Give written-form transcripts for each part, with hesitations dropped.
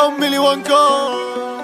فيهم مليون كون.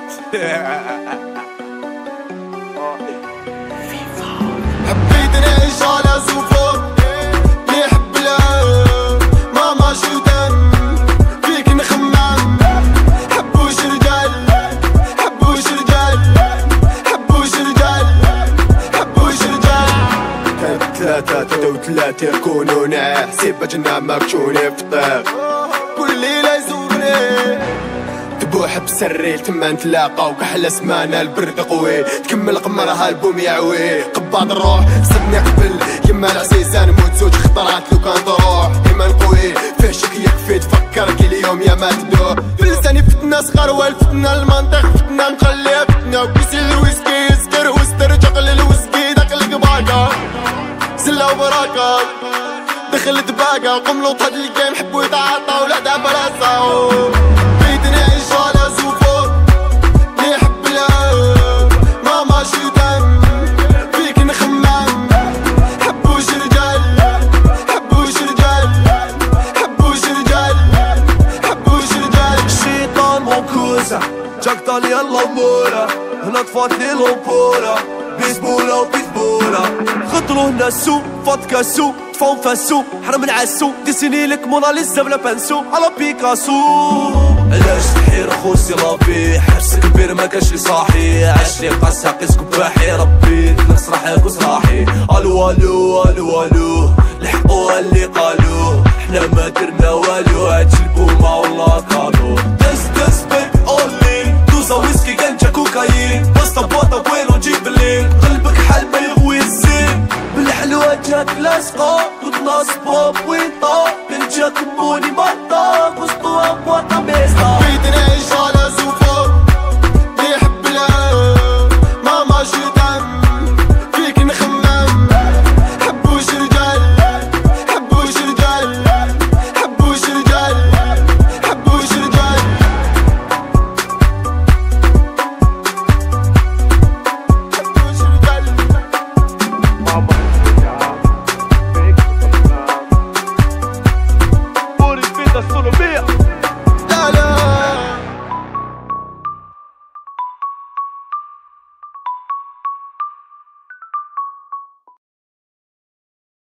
حبيت نعيش على سوفور اللي يحب العام ماما شو دم فيك نخمم. حبوش رجال حبوش رجال حبوش رجال حبوش رجال. كانت ثلاثة وثلاثة يكونوا ناس باجنا مكشوني في الطيق كل ليلة يزورني تبوح بسري تما نتلاقاو كحلة سمانة البرد قوي تكمل قمرها البوم يعوي قباض الروح صدني قبل يما العزيزة نموت زوج خطرات لو كان تروح إيمان قوي فيه شك يكفي تفكر كي اليوم يا ما تدوح في لساني فتنة صغار والفتنة المنطق فتنة نخليها فتنة وكيسي الويسكي يسكر واسترجق للويسكي داك القباقة سلة وبراكة دخلت باقة قملوط هاد الجيم حبوا يتعاطاو لا دابا راساو. بغيت نعيش على سوفور اللي يحب العام ماما شو دم فيك نخمم. حبوش رجال حبوش رجال حبوش رجال حبوش رجال. الشيطان منكوسة جاك طالي اللامورة هنا طفات لي لومبورة بيسبولة وبيسبولة خطرو هنا السوق فات كاسو طفاو فاسو حرم العسو ديسيني لك موناليزا بلا بانسو على بيكاسو. علاش تحير خوسي لابي حرس كبير ما كانش لي صاحي عاش لي قاس قيس كباحي ربي تنقص راحك وصراحي الو الو